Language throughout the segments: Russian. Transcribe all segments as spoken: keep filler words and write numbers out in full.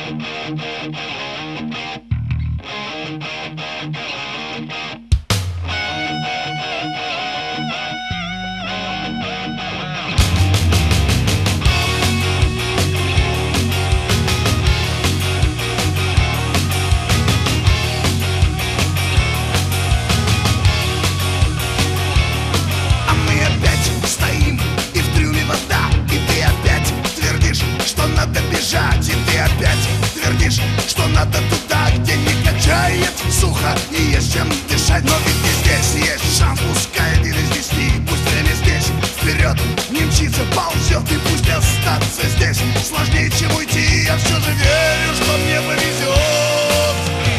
И ты опять твердишь, что надо туда, где не качает сухо, не есть чем дышать. Но ведь не здесь есть шанс, пускай один из десяти. Пусть время здесь вперед не мчится, ползет. И пусть остаться здесь сложнее, чем уйти. Я все же верю, что мне повезет.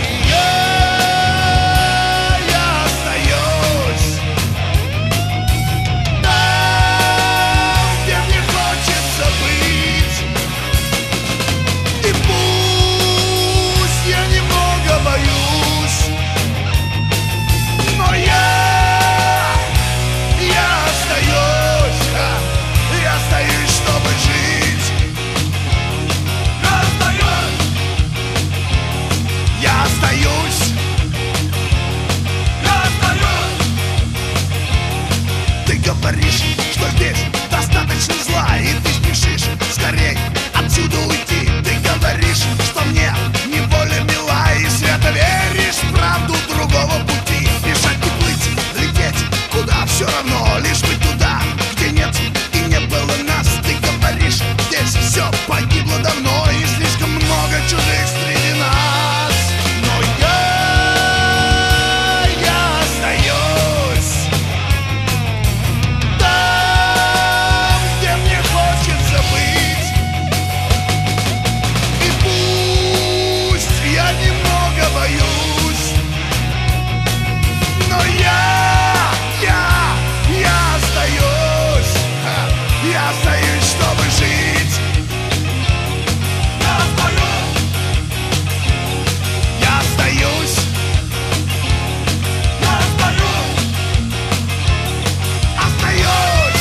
Я, я остаюсь там, где мне хочется быть. И пусть я немного боюсь, но я, я остаюсь, а, я остаюсь, чтобы жить. Я остаюсь, я остаюсь, я остаюсь. Ты говоришь, что здесь достаточно зла, и ты спешишь скорей отсюда уйти. Ты говоришь, что мне неволя мила, и свято веришь в правду другого пути. Бежать и плыть, лететь, куда все равно, лишь быть туда, где нет и не было нас. Ты говоришь, здесь все погибло давно, и слишком много чужих среди нас. Но я, я остаюсь там, где мне хочется быть. И пусть я немного боюсь, но я, я, я остаюсь, а, я остаюсь, чтобы жить. Я остаюсь, я остаюсь, я остаюсь, остаюсь.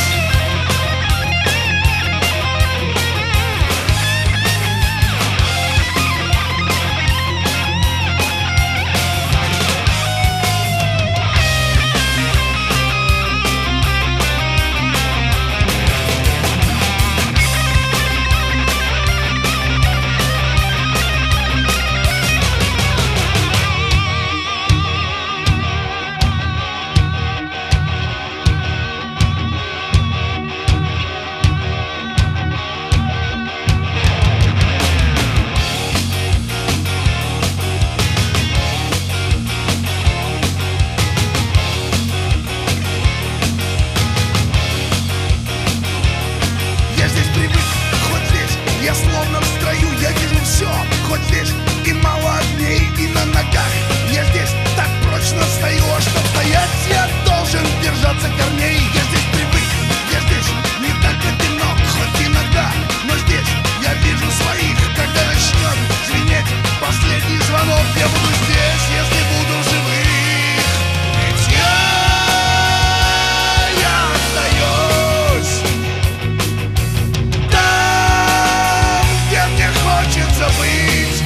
Я здесь привык, хоть здесь я словно в строю. Я вижу все, хоть здесь и мало огней, и на ногах. Я здесь так прочно стою, а чтоб стоять, я должен держаться корней. Я здесь привык, я здесь не так одинок, хоть иногда, но здесь я вижу своих. Когда начнет звенеть последний звонок, я буду здесь, если буду в живых. Ведь я, я остаюсь там, где мне хочется быть.